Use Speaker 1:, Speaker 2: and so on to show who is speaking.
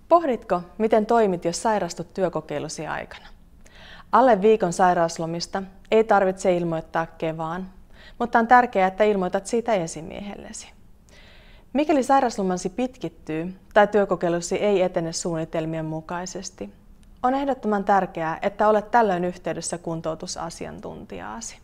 Speaker 1: Pohditko, miten toimit, jos sairastut työkokeilusi aikana? Alle viikon sairauslomista ei tarvitse ilmoittaa Kevaan, mutta on tärkeää, että ilmoitat siitä esimiehellesi. Mikäli sairauslomasi pitkittyy tai työkokeilusi ei etene suunnitelmien mukaisesti, on ehdottoman tärkeää, että olet tällöin yhteydessä kuntoutusasiantuntijaasi.